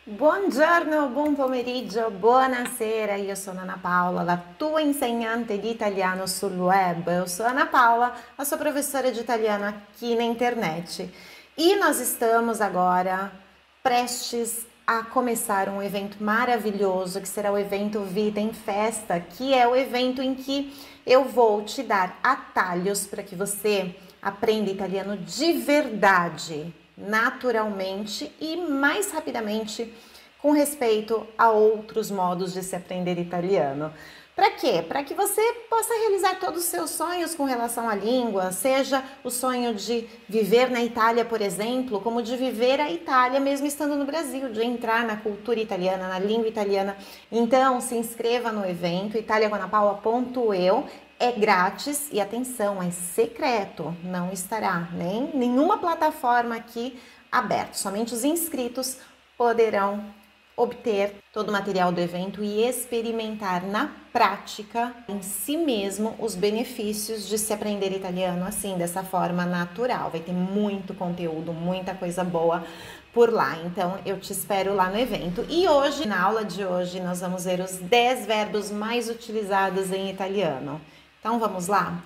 Buongiorno, buon pomeriggio, buonasera, io sono Ana Paola, la tua insegnante di italiano sul web. Eu sou Ana Paula, a sua professora de italiano aqui na internet. E nós estamos agora prestes a começar um evento maravilhoso, que será o evento Vida em Festa, que é o evento em que eu vou te dar atalhos para que você aprenda italiano de verdade, naturalmente e mais rapidamente com respeito a outros modos de se aprender italiano. Para quê? Para que você possa realizar todos os seus sonhos com relação à língua, seja o sonho de viver na Itália, por exemplo, como de viver a Itália mesmo estando no Brasil, de entrar na cultura italiana, na língua italiana. Então, se inscreva no evento italiacoanapaula.eu. É grátis e atenção, é secreto, não estará nem nenhuma plataforma aqui aberta. Somente os inscritos poderão obter todo o material do evento e experimentar na prática em si mesmo os benefícios de se aprender italiano assim, dessa forma natural. Vai ter muito conteúdo, muita coisa boa por lá. Então, eu te espero lá no evento. E hoje, na aula de hoje, nós vamos ver os 10 verbos mais utilizados em italiano. Então, vamos lá?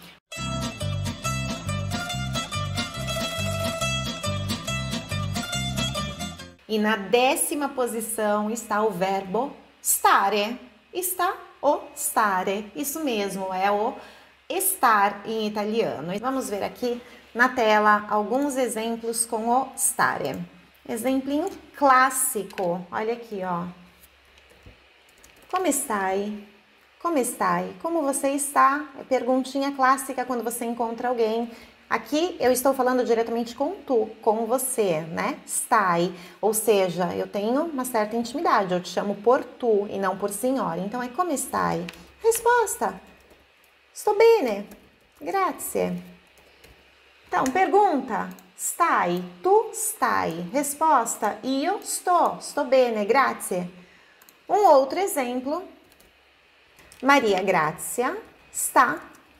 E na 10ª posição está o verbo stare. Está o stare. Isso mesmo, é o estar em italiano. Vamos ver aqui na tela alguns exemplos com o stare. Exemplinho clássico. Olha aqui, ó. Come stai? Como stai? Como você está? É perguntinha clássica quando você encontra alguém. Aqui eu estou falando diretamente com tu, com você, né? Stai, ou seja, eu tenho uma certa intimidade, eu te chamo por tu e não por senhora. Então é come stai? Resposta: sto bene, grazie. Então, pergunta: stai? Tu stai? Resposta: io sto bene, grazie. Um outro exemplo: Maria Grazia sta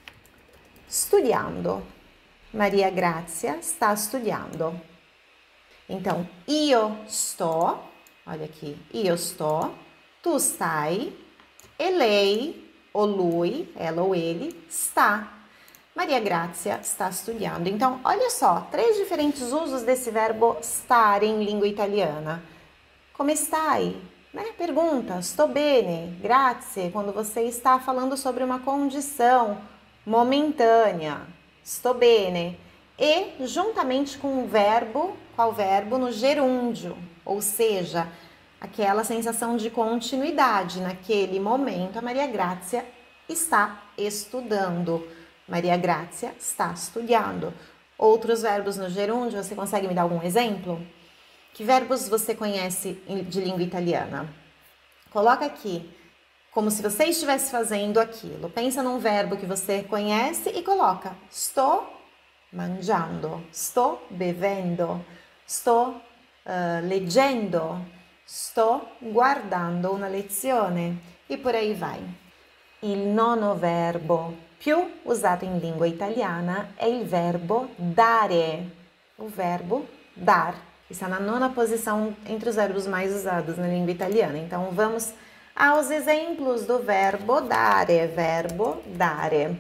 studiando. Maria Grazia sta studiando. Então, io sto, olha aqui, io sto, tu stai, e lei, ou lui, ela ou ele, está. Maria Grazia sta studiando. Então, olha só, 3 diferentes usos desse verbo stare em língua italiana. Come stai? Né? Pergunta, sto bene, grazie, quando você está falando sobre uma condição momentânea, sto bene, e juntamente com o verbo, qual verbo? No gerúndio, ou seja, aquela sensação de continuidade, naquele momento, a Maria Grazia está estudando, Maria Grazia está studiando. Outros verbos no gerúndio, você consegue me dar algum exemplo? Que verbos você conhece de língua italiana? Coloca aqui, como se você estivesse fazendo aquilo. Pensa num verbo que você conhece e coloca: sto mangiando, sto bevendo, sto leggendo, sto guardando una lezione. E por aí vai. Il nono verbo più usato in lingua italiana è il verbo dare. O verbo dar. Está na 9ª posição entre os verbos mais usados na língua italiana. Então, vamos aos exemplos do verbo dare. Verbo dare.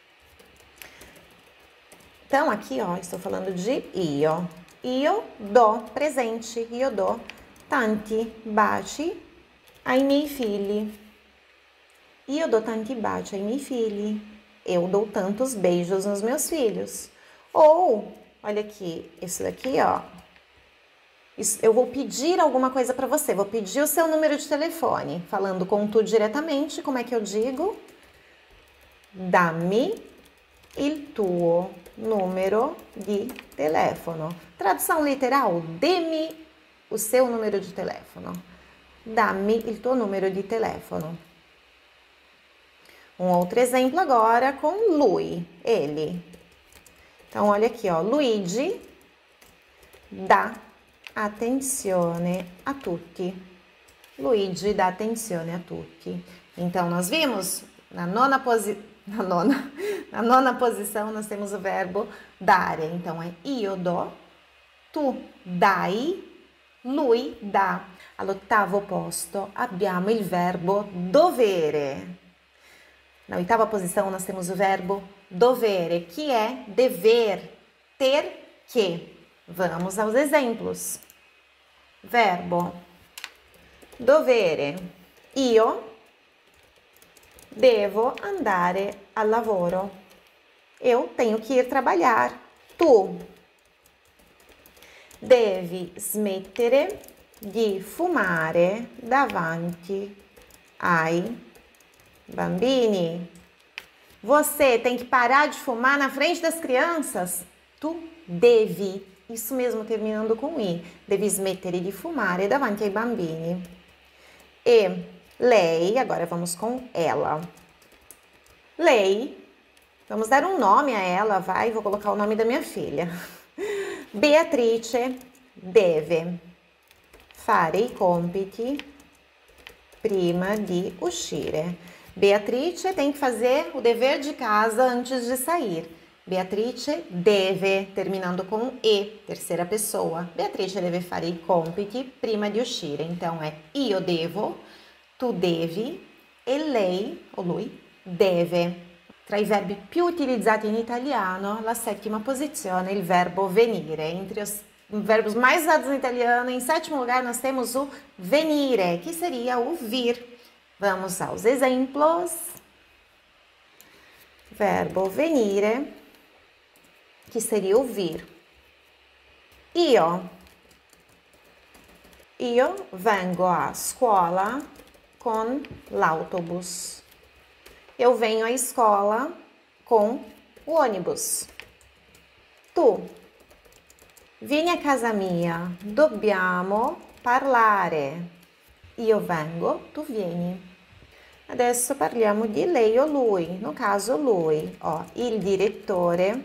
Então, aqui, ó, estou falando de io. Io do, presente, io do tanti baci ai miei figli. Io do tanti baci ai miei figli. Eu dou tantos beijos nos meus filhos. Ou, olha aqui, isso daqui, ó. Eu vou pedir alguma coisa para você, vou pedir o seu número de telefone. Falando com tu diretamente, como é que eu digo? Dammi il tuo numero di telefono. Tradução literal: dê-me o seu número de telefono. Dammi il tuo numero di telefono. Um outro exemplo agora com lui, ele. Então, olha aqui, ó. Luigi dà attenzione a tutti. Luigi dà attenzione a tutti. Então, nós vimos na nona posição nós temos o verbo dare. Então, é io do, tu dai, lui dà. All'8º posto abbiamo il verbo dovere. Na 8ª posição nós temos o verbo dovere, que é dever, ter que. Vamos aos exemplos. Verbo dovere. Io devo andare al lavoro. Eu tenho que ir trabalhar. Tu devi smettere di fumare davanti ai bambini. Você tem que parar de fumar na frente das crianças. Tu devi, isso mesmo terminando com i, devi smettere di fumare davanti ai bambini. E lei, agora vamos com ela. Lei, vamos dar um nome a ela, vai, vou colocar o nome da minha filha. Beatrice deve fare i compiti prima di uscire. Beatrice tem que fazer o dever de casa antes de sair. Beatrice deve, terminando com e, terceira pessoa. Beatrice deve fare i compiti prima di uscire. Então é io devo, tu devi e lei, o lui, deve. Tra i verbi più utilizzati in italiano, la 7ª posizione, il verbo venire. Entre os verbos mais usados no italiano, em 7º lugar nós temos o venire, que seria o vir. Vamos aos exemplos. Verbo venire, que seria o vir. Io vengo a scuola con l'autobus. Eu venho à escola com o ônibus. Tu vieni a casa mia, dobbiamo parlare. Io vengo, tu vieni. Adesso parliamo di lei o lui. No caso lui, il direttore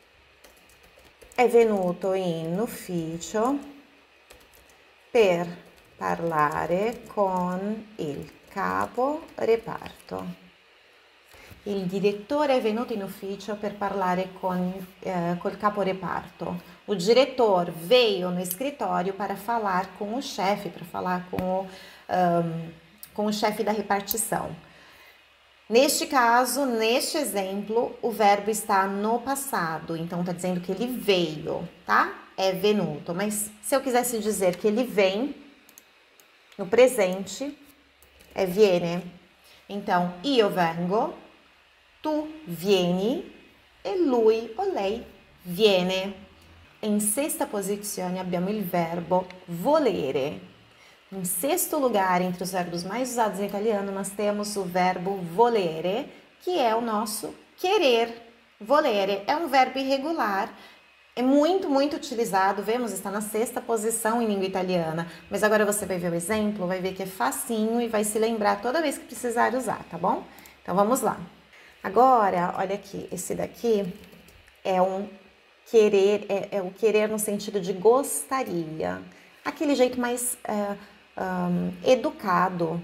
è venuto in ufficio per parlare con il capo reparto. Il direttore è venuto in ufficio per parlare col capo reparto. O diretor veio no escritório para falar com o chefe, para falar com o chefe da repartição. Neste caso, neste exemplo, o verbo está no passado, então está dizendo que ele veio, tá? É venuto, mas se eu quisesse dizer que ele vem, no presente, é viene. Então, io vengo, tu vieni e lui o lei viene. Em 6ª posizione abbiamo il verbo volere. Em 6º lugar, entre os verbos mais usados em italiano, nós temos o verbo volere, que é o nosso querer. Volere é um verbo irregular, é muito, muito utilizado, vemos, está na 6ª posição em língua italiana. Mas agora você vai ver o exemplo, vai ver que é facinho e vai se lembrar toda vez que precisar usar, tá bom? Então vamos lá. Agora, olha aqui, esse daqui é um querer, é o querer no sentido de gostaria. Aquele jeito mais educado,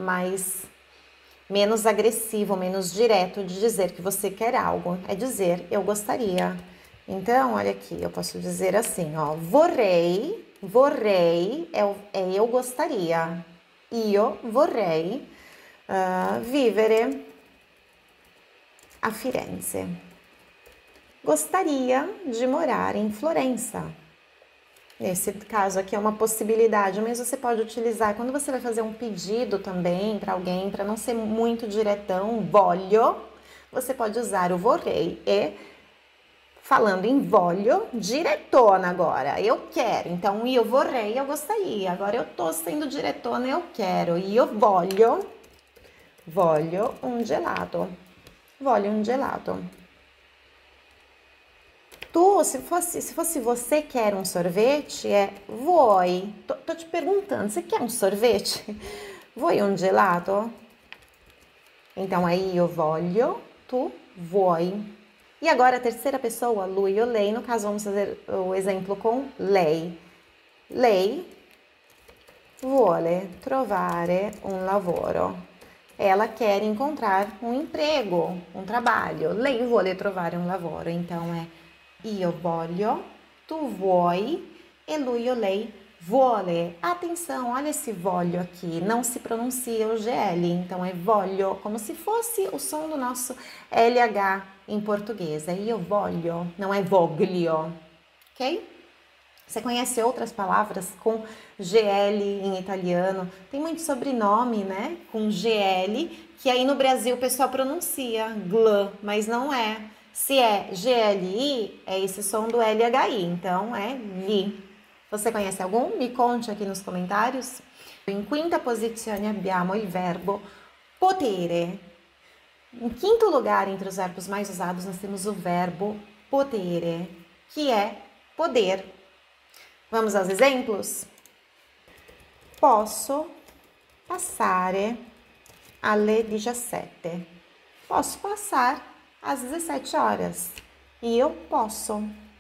menos agressivo, menos direto de dizer que você quer algo. É dizer, eu gostaria. Então, olha aqui, eu posso dizer assim, vorrei é eu gostaria. Io vorrei vivere a Firenze. Gostaria de morar em Florença. Nesse caso aqui é uma possibilidade, mas você pode utilizar quando você vai fazer um pedido também para alguém, para não ser muito diretão, voglio, você pode usar o vorrei e, falando em voglio, diretona agora, eu quero. Então, io vorrei, eu gostaria. Agora eu tô sendo diretona, eu quero. Io voglio un gelato. Voglio un gelato. Tu, se fosse você quer um sorvete, é vuoi. Tô te perguntando, você quer um sorvete? Vuoi un gelato? Então, aí eu voglio, tu vuoi. E agora a terceira pessoa, lui ou lei, no caso vamos fazer o exemplo com lei. Lei vuole trovare un lavoro. Ela quer encontrar um emprego, um trabalho. Lei vuole trovare un lavoro. Então é io voglio, tu vuoi e lui o lei Vuole. Atenção, olha esse voglio aqui, não se pronuncia o GL, então é voglio, como se fosse o som do nosso LH em português. É io voglio, não é voglio, ok? Você conhece outras palavras com GL em italiano? Tem muito sobrenome, né? Com GL, que aí no Brasil o pessoal pronuncia gl, mas não é. Se é GLI, é esse som do LHI, então é li. Você conhece algum? Me conte aqui nos comentários. Em quinta posizione abbiamo il verbo potere. Em quinto lugar, entre os verbos mais usados, nós temos o verbo potere, que é poder. Vamos aos exemplos? Posso passare alle 17. Posso passar às 17 horas. E eu posso.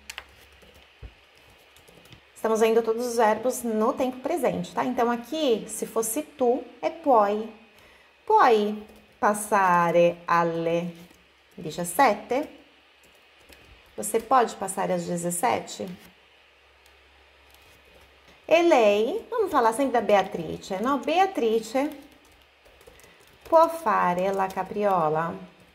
Estamos vendo todos os verbos no tempo presente, tá? Então, aqui, se fosse tu, é puoi. Puoi passare alle 17? Você pode passar às 17? E lei, vamos falar sempre da Beatrice, no? Beatrice può fare la capriola?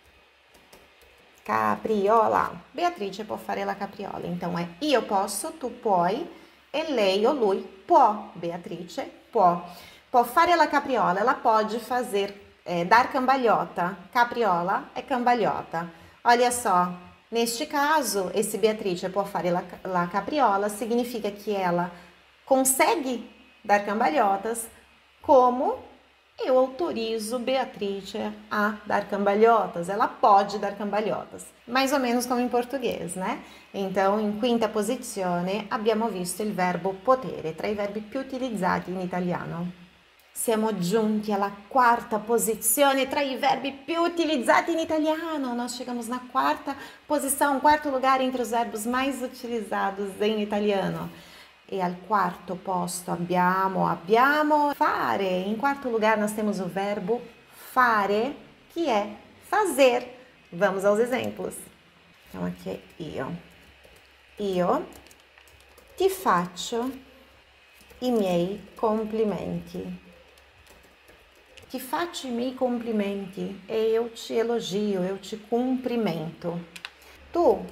Capriola. Beatrice può fare la capriola. Então, é io posso, tu puoi, e lei ou lui può. Beatrice può. Può fare la capriola, ela pode fazer, dar cambalhota. Capriola é cambalhota. Olha só, neste caso, esse Beatrice può fare la capriola significa que ela consegue dar cambalhotas, como eu autorizo Beatrice a dar cambalhotas. Ela pode dar cambalhotas, mais ou menos como em português, né? Então, in quinta posizione abbiamo visto il verbo potere, tra i verbi più utilizzati in italiano. Siamo giunti alla quarta posizione tra i verbi più utilizzati in italiano. Nós chegamos na quarta posição, quarto lugar entre os verbos mais utilizados em italiano. E al quarto posto abbiamo fare. Em quarto lugar nós temos o verbo fare, que é fazer. Vamos aos exemplos. Então aqui é io. Io ti faccio i miei complimenti. Ti faccio i miei complimenti. E eu te elogio, eu te cumprimento. Tu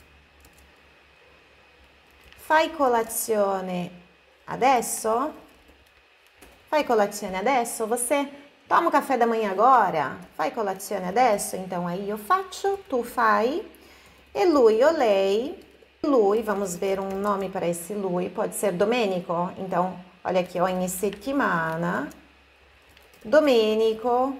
fai colazione adesso? Fai colazione adesso? Você toma o café da manhã agora? Fai colazione adesso? Então, aí eu faccio, tu fai. E lui ou lei. Lui, vamos ver um nome para esse lui. Pode ser Domenico. Então, olha aqui, ogni settimana. Domenico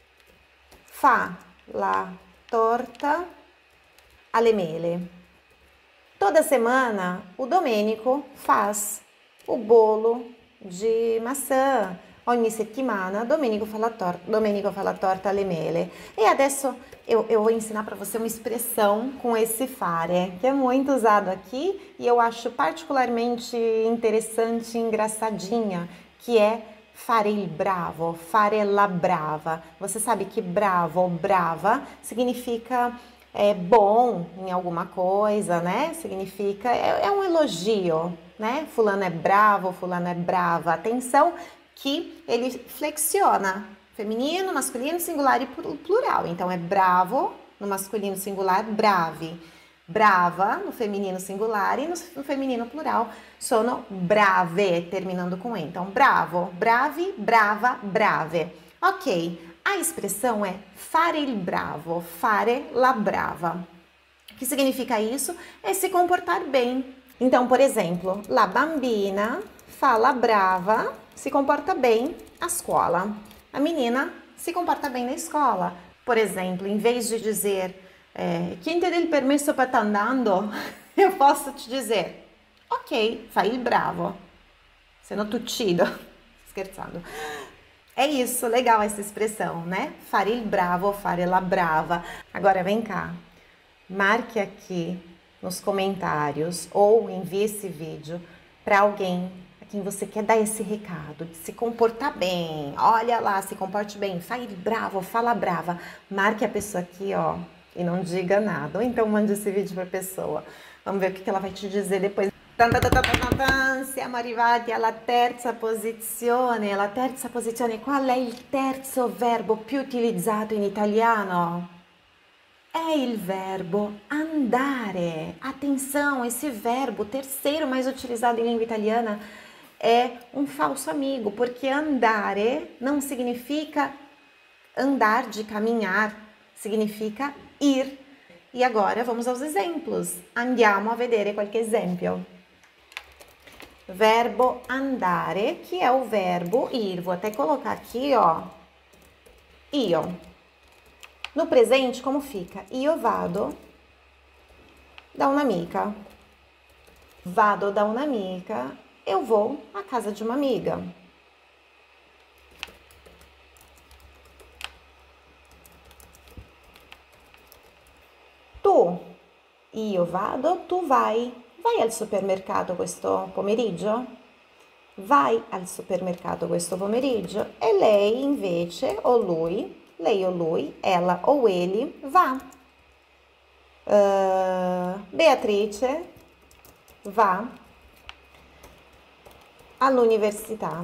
fa la torta alle mele. Toda semana, o Domenico faz o bolo de maçã. Ogni settimana, Domenico fa la torta alle mele. E adesso eu vou ensinar para você uma expressão com esse fare, que é muito usado aqui e eu acho particularmente interessante e engraçadinha, que é fare il bravo, fare la brava. Você sabe que bravo ou brava significa bom em alguma coisa, né? Significa, é um elogio, né? Fulano é bravo, fulano é brava. Atenção que ele flexiona feminino, masculino, singular e plural. Então, é bravo no masculino singular, brave. Brava no feminino singular e no feminino plural, sono brave, terminando com E. Então, bravo, brave, brava, brave. Ok. A expressão é fare il bravo, fare la brava. O que significa isso? É se comportar bem. Então, por exemplo, la bambina fa la brava, se comporta bem a scuola. A menina se comporta bem na escola. Por exemplo, em vez de dizer quem te deu il permesso para estar andando, eu posso te dizer ok, fai il bravo. Sendo tuccido. Scherzando. É isso, legal essa expressão, né? Fare il bravo, fare la brava. Agora vem cá, marque aqui nos comentários ou envie esse vídeo para alguém a quem você quer dar esse recado de se comportar bem. Olha lá, se comporte bem, fale bravo, fala brava. Marque a pessoa aqui, ó, e não diga nada. Ou então mande esse vídeo para a pessoa. Vamos ver o que ela vai te dizer depois. Tan, tan, tan, tan, tan, tan. Siamo arrivati alla terza posizione. La terza posizione, qual è il terzo verbo più utilizzato in italiano? É il verbo andare. Atenção, esse verbo, terceiro mais utilizado em língua italiana, é um falso amigo, porque andare não significa andar de caminhar, significa ir. E agora vamos aos exemplos. Andiamo a vedere qualche esempio. Verbo andare, que é o verbo ir. Vou até colocar aqui, ó. Io. No presente, como fica? Io vado da un'amica. Vado da un'amica. Eu vou à casa de uma amiga. Tu. Io vado, tu vai. Vai al supermercato questo pomeriggio? Vai al supermercato questo pomeriggio? E lei invece, o lui, lei o lui, ela ou ele, va. Beatrice va all'università.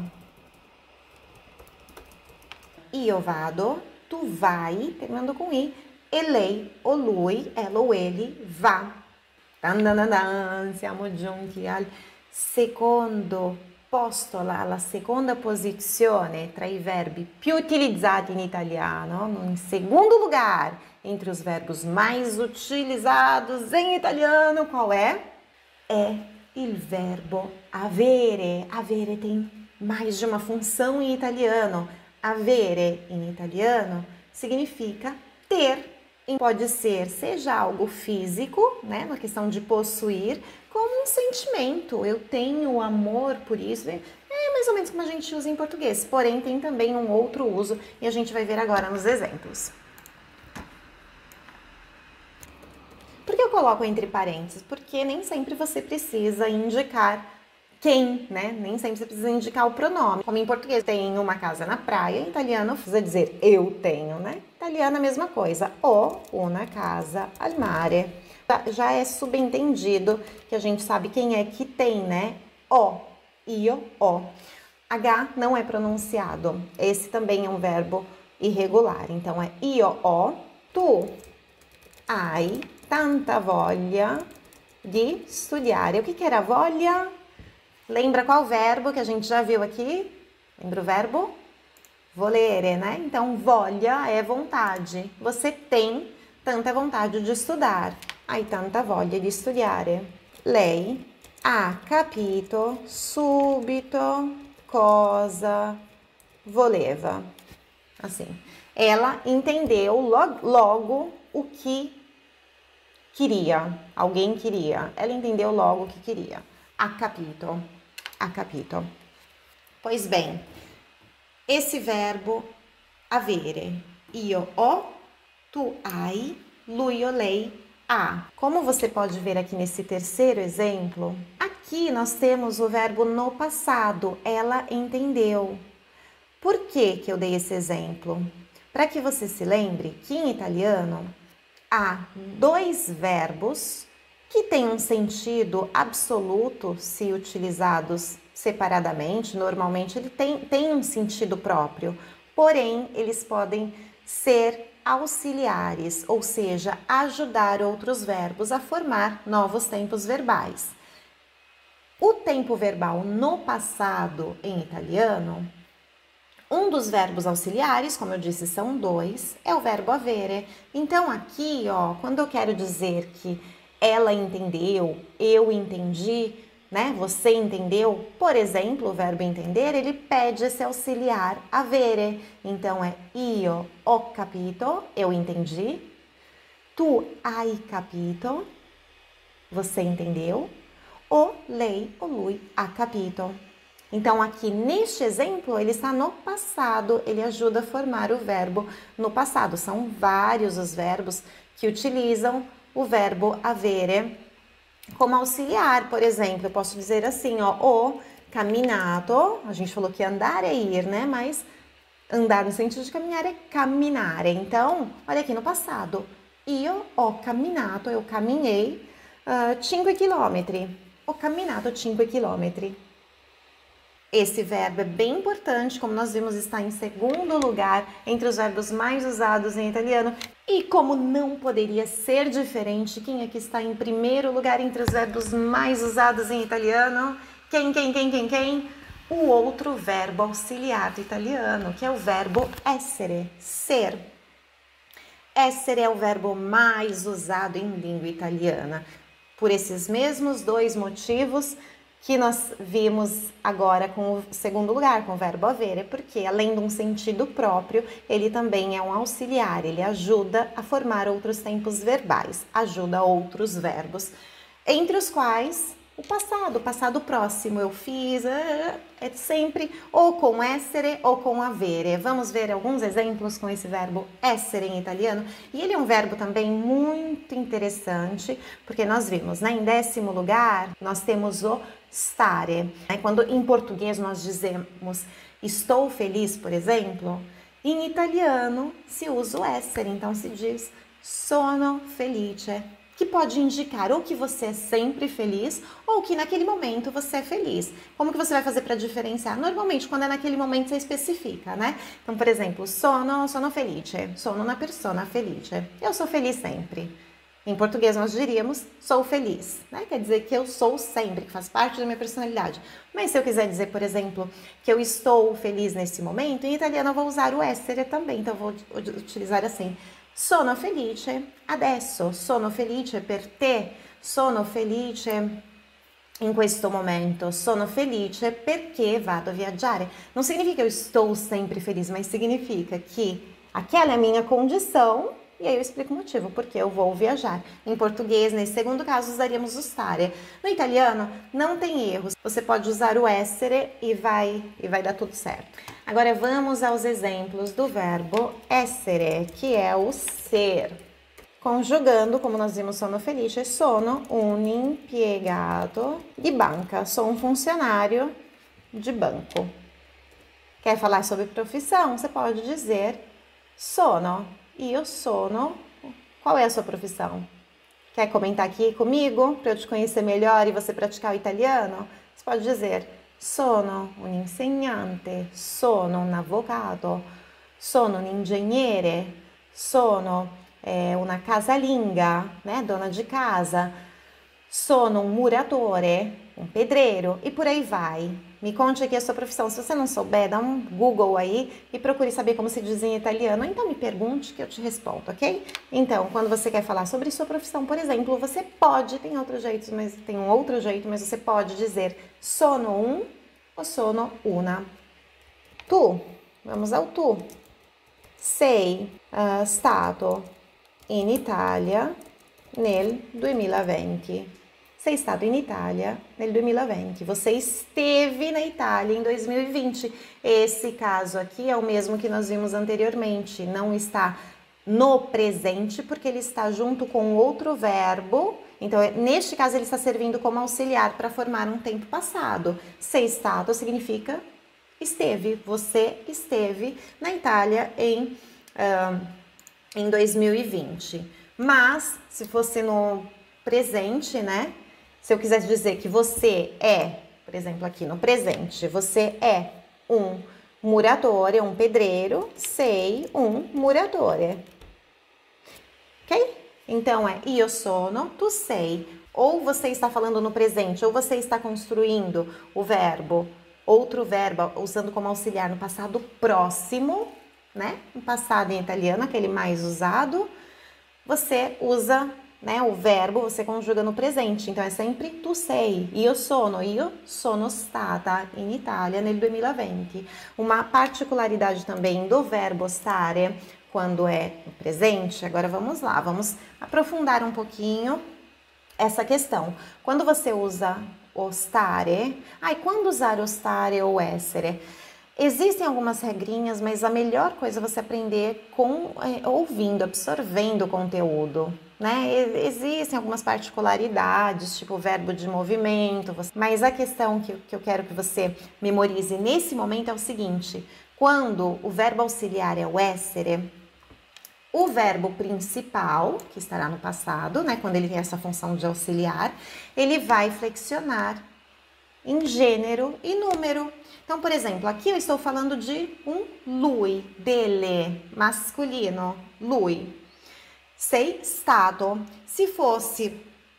Io vado, tu vai, terminando com i, e lei o lui, ela ou ele, va. Dan, dan, dan, dan. Siamo giunti al secondo posto, alla seconda posizione tra i verbi più utilizzati in italiano, in segundo lugar entre os verbos mais utilizados em italiano, qual é? É il verbo avere. Avere tem mais de uma função em italiano. Avere em italiano significa ter. Pode ser, seja algo físico, né, uma questão de possuir, como um sentimento. Eu tenho amor por isso. É mais ou menos como a gente usa em português, porém tem também um outro uso e a gente vai ver agora nos exemplos. Por que eu coloco entre parênteses? Porque nem sempre você precisa indicar quem, né? Nem sempre você precisa indicar o pronome. Como em português tem uma casa na praia, em italiano precisa dizer eu tenho, né? Em italiano a mesma coisa. Ho una casa al mare. Já é subentendido que a gente sabe quem é que tem, né? Ho, io, ho. H não é pronunciado. Esse também é um verbo irregular. Então é io ho, tu hai tanta voglia di studiare. O que era voglia? Lembra qual verbo que a gente já viu aqui? Lembra o verbo? Volere, né? Então, voglia é vontade. Você tem tanta vontade de estudar. Hai tanta voglia di studiare. Lei ha capito subito cosa voleva. Assim, ela entendeu logo o que queria. Alguém queria. Ela entendeu logo o que queria. Ha capito. Ha capito. Pois bem, esse verbo avere, io ho, tu hai, lui ou lei ha. Como você pode ver aqui nesse terceiro exemplo, aqui nós temos o verbo no passado, ela entendeu. Por que eu dei esse exemplo? Para que você se lembre que em italiano há dois verbos que têm um sentido absoluto se utilizados separadamente. Normalmente ele tem um sentido próprio, porém eles podem ser auxiliares, ou seja, ajudar outros verbos a formar novos tempos verbais. O tempo verbal no passado em italiano, um dos verbos auxiliares, como eu disse, são dois, é o verbo avere. Então aqui, ó, quando eu quero dizer que ela entendeu, eu entendi, né? Você entendeu? Por exemplo, o verbo entender, ele pede esse auxiliar avere. Então é io ho capito, eu entendi. Tu hai capito, você entendeu. O lei, o lui ha capito. Então aqui neste exemplo ele está no passado, ele ajuda a formar o verbo no passado. São vários os verbos que utilizam o verbo avere como auxiliar. Por exemplo, eu posso dizer assim, ó, ho camminato, a gente falou que andar é ir, né? Mas andar no sentido de caminhar é camminare. Então, olha aqui no passado, io ho camminato, eu caminhei 5 quilômetros. Ho camminato 5 chilometri. Esse verbo é bem importante, como nós vimos, está em segundo lugar entre os verbos mais usados em italiano. E como não poderia ser diferente, quem aqui está em primeiro lugar entre os verbos mais usados em italiano? Quem? O outro verbo auxiliar do italiano, que é o verbo essere, ser. Essere é o verbo mais usado em língua italiana. Por esses mesmos dois motivos que nós vimos agora com o segundo lugar, com o verbo avere, porque além de um sentido próprio, ele também é um auxiliar, ele ajuda a formar outros tempos verbais, ajuda outros verbos, entre os quais o passado próximo, eu fiz, é sempre ou com essere ou com avere. Vamos ver alguns exemplos com esse verbo essere em italiano. E ele é um verbo também muito interessante, porque nós vimos, né, em 10º lugar, nós temos o stare. Quando em português nós dizemos estou feliz, por exemplo, em italiano se usa o essere, então se diz sono felice, que pode indicar ou que você é sempre feliz ou que naquele momento você é feliz. Como que você vai fazer para diferenciar? Normalmente, quando é naquele momento, você especifica, né? Então, por exemplo, sono felice, sono una persona felice. Eu sou feliz sempre. Em português, nós diríamos sou feliz, né? Quer dizer que eu sou sempre, que faz parte da minha personalidade. Mas se eu quiser dizer, por exemplo, que eu estou feliz nesse momento, em italiano eu vou usar o essere também, então eu vou utilizar assim. Sono felice adesso, sono felice per te, sono felice in questo momento, sono felice perché vado a viaggiare. Não significa que eu estou sempre feliz, mas significa que aquela é a minha condição e aí eu explico o motivo, porque eu vou viajar. Em português, nesse segundo caso, usaríamos o stare. No italiano, não tem erros. Você pode usar o essere e vai dar tudo certo. Agora vamos aos exemplos do verbo essere, que é o ser. Conjugando, como nós vimos, sono felice, sono un impiegato di banca. Sou um funcionário de banco. Quer falar sobre profissão? Você pode dizer sono. Io sono. Qual é a sua profissão? Quer comentar aqui comigo para eu te conhecer melhor e você praticar o italiano? Você pode dizer sono un insegnante, sono un avvocato, sono un ingegnere, sono una casalinga, né, dona de casa, sono un muratore, um pedreiro e por aí vai. Me conte aqui a sua profissão. Se você não souber, dá um Google aí e procure saber como se diz em italiano. Então me pergunte que eu te respondo, ok? Então, quando você quer falar sobre sua profissão, por exemplo, você pode, tem um outro jeito, mas você pode dizer sono un ou sono una. Tu, vamos ao tu. Sei stato in Italia nel 2020. Sei stato in Italia nel 2020. Você esteve na Itália em 2020. Esse caso aqui é o mesmo que nós vimos anteriormente. Não está no presente, porque ele está junto com outro verbo. Então, neste caso, ele está servindo como auxiliar para formar um tempo passado. Sei stato significa esteve. Você esteve na Itália em 2020. Mas, se fosse no presente, né? Se eu quisesse dizer que você é, por exemplo, aqui no presente, você é um muratore, um pedreiro, sei um muratore. Ok? Então, é io sono, tu sei. Ou você está falando no presente, ou você está construindo o verbo, outro verbo, usando como auxiliar no passado próximo, né? No passado em italiano, aquele mais usado, você usa, né, o verbo, você conjuga no presente. Então, é sempre tu sei. Io sono stata in Italia nel 2020. Uma particularidade também do verbo stare, quando é no presente, agora vamos lá, vamos aprofundar um pouquinho essa questão. Quando você usa o stare, quando usar o stare ou essere? Existem algumas regrinhas, mas a melhor coisa é você aprender ouvindo, absorvendo o conteúdo, né? Existem algumas particularidades, tipo o verbo de movimento, mas a questão que eu quero que você memorize nesse momento é o seguinte: quando o verbo auxiliar é o essere, O verbo principal, que estará no passado, né, quando ele tem essa função de auxiliar, ele vai flexionar em gênero e número. Então, por exemplo, aqui eu estou falando de um lui, dele, masculino, lui. Sei stato. Se fosse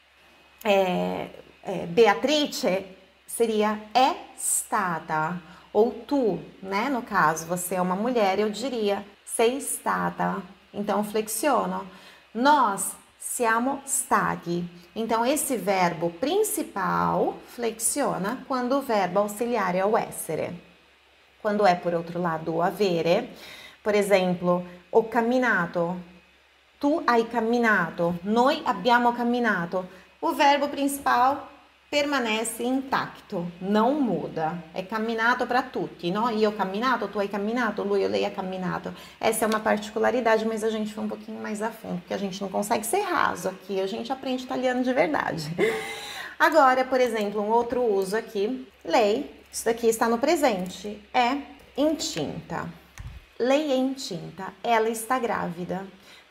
Beatrice, seria é stata. Ou tu, né? No caso, você é uma mulher, eu diria sei stata. Então, flexiono. Nós siamo stati. Então, esse verbo principal flexiona quando o verbo auxiliar é o essere. Quando é, por outro lado, o avere, por exemplo, ho camminato, tu hai camminato, noi abbiamo camminato. O verbo principal permanece intacto, não muda. É camminato para tutti, no? Io ho camminato, tu hai camminato, lui ou lei ha camminato. Essa é uma particularidade, mas a gente foi um pouquinho mais a fundo, porque a gente não consegue ser raso aqui, a gente aprende italiano de verdade. Agora, por exemplo, um outro uso aqui, lei, isso daqui está no presente, é incinta. Lei é incinta, ela está grávida.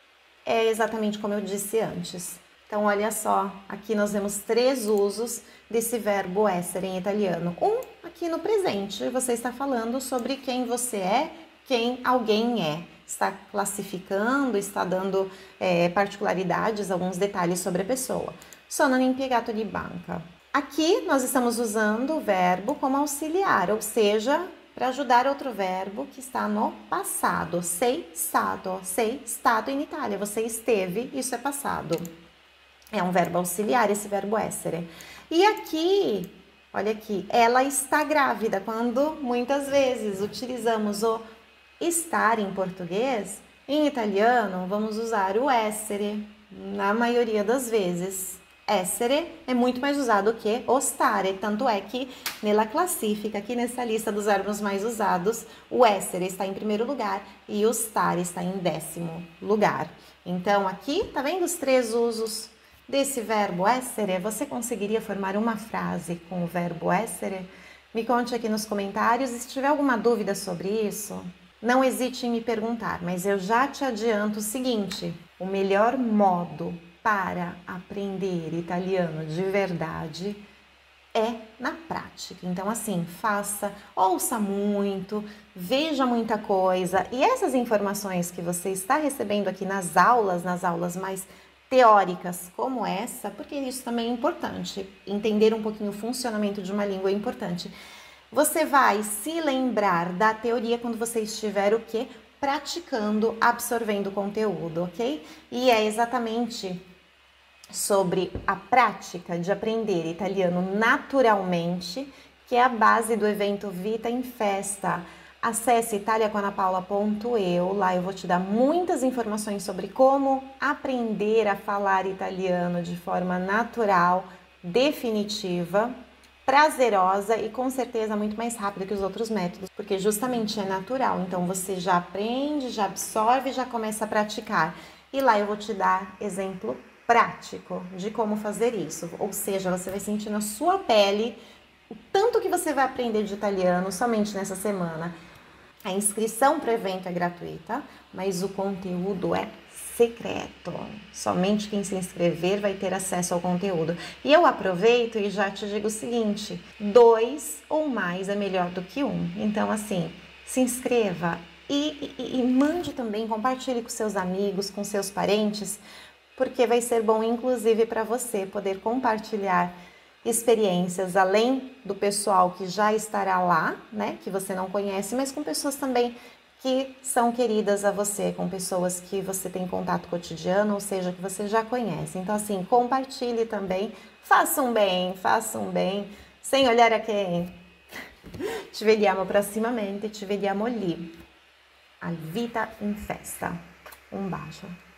É exatamente como eu disse antes. Então, olha só, aqui nós vemos 3 usos desse verbo essere em italiano. Um, aqui no presente, você está falando sobre quem você é, quem alguém é. Está classificando, está dando particularidades, alguns detalhes sobre a pessoa. Sono un impiegato di banca. Aqui nós estamos usando o verbo como auxiliar, ou seja, para ajudar outro verbo que está no passado. Sei stato in Itália. Você esteve, isso é passado. É um verbo auxiliar, esse verbo essere. E aqui, olha aqui, ela está grávida. Quando muitas vezes utilizamos o estar em português, em italiano vamos usar o essere, na maioria das vezes. Essere é muito mais usado que o stare, tanto é que nella classifica, aqui nessa lista dos verbos mais usados, o essere está em primeiro lugar e o stare está em 10º lugar. Então aqui, tá vendo os 3 usos desse verbo essere? Você conseguiria formar uma frase com o verbo essere? Me conte aqui nos comentários e se tiver alguma dúvida sobre isso, não hesite em me perguntar, mas eu já te adianto o seguinte, o melhor modo para aprender italiano de verdade é na prática. Então, assim, faça, ouça muito, veja muita coisa. E essas informações que você está recebendo aqui nas aulas mais teóricas como essa, porque isso também é importante. Entender um pouquinho o funcionamento de uma língua é importante. Você vai se lembrar da teoria quando você estiver o quê? Praticando, absorvendo o conteúdo, ok? E é exatamente sobre a prática de aprender italiano naturalmente, que é a base do evento Vita em Festa. Acesse italiacoanapaula.eu, lá eu vou te dar muitas informações sobre como aprender a falar italiano de forma natural, definitiva, prazerosa e com certeza muito mais rápida que os outros métodos, porque justamente é natural, então você já aprende, já absorve, já começa a praticar. E lá eu vou te dar exemplo prático de como fazer isso, ou seja, você vai sentir na sua pele o tanto que você vai aprender de italiano somente nessa semana. A inscrição para o evento é gratuita, mas o conteúdo é secreto. Somente quem se inscrever vai ter acesso ao conteúdo. E eu aproveito e já te digo o seguinte, 2 ou mais é melhor do que 1. Então, assim, se inscreva e mande também, compartilhe com seus amigos, com seus parentes, porque vai ser bom, inclusive, para você poder compartilhar experiências, além do pessoal que já estará lá, né, que você não conhece, mas com pessoas também que são queridas a você, com pessoas que você tem contato cotidiano, ou seja, que você já conhece. Então, assim, compartilhe também, faça um bem, sem olhar a quem. Ci vediamo prossimamente, ci vediamo lì, al Vita in Festa. Un bacio.